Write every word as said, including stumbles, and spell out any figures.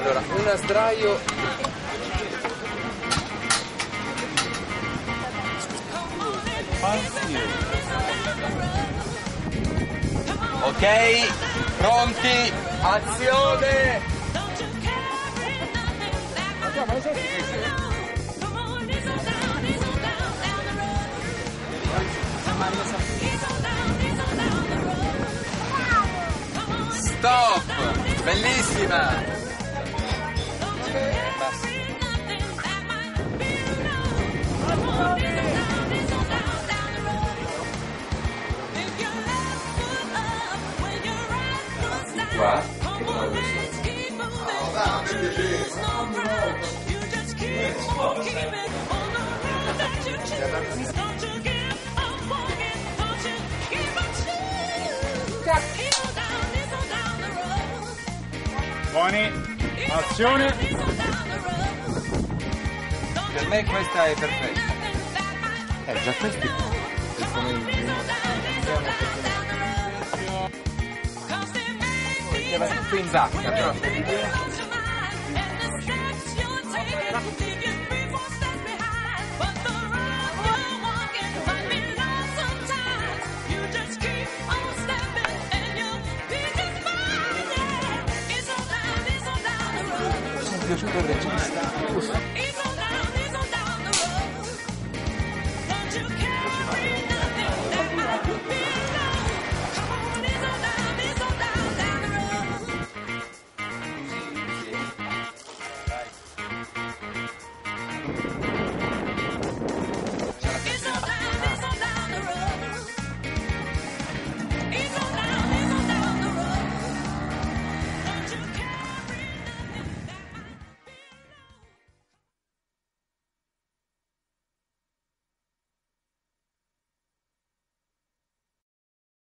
Allora, una sdraio. Ok, pronti, azione! Stop! Bellissima! Qua? Buoni, azione. Per me questa è perfetta. Eh, già questi sono in Era tutto in vacca, però. piaciuto il regista.